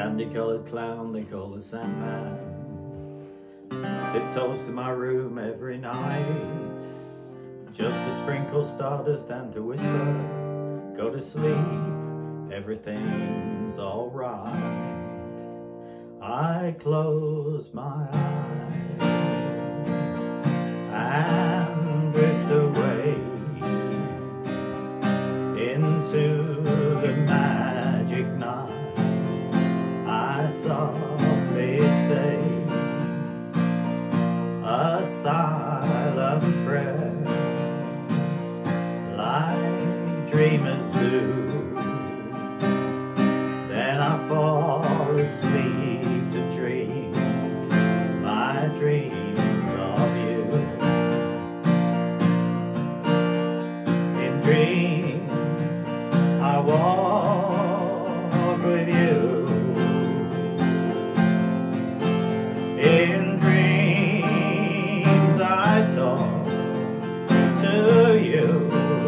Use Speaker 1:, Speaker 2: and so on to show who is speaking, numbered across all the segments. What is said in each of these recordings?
Speaker 1: Candy-colored clown they call the Sandman tiptoes to my room every night, just to sprinkle stardust and to whisper, go to sleep, everything's alright. I close my eyes and drift away into the magic night. I softly say a silent prayer, like dreamers do. Then I fall asleep to dream my dreams of you. In dreams I walk with you. In dreams I talk to you.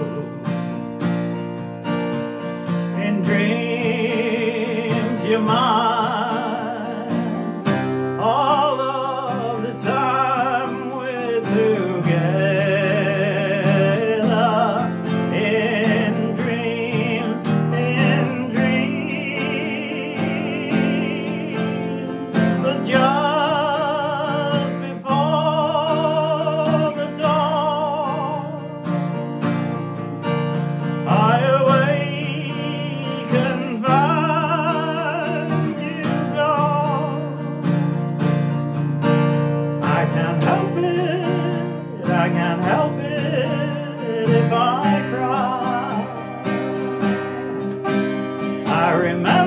Speaker 1: In dreams you're mine. All of the time we're together. In dreams, but just before the dawn, I awake and find you gone. I can't help it, I can't help it if I cry. I remember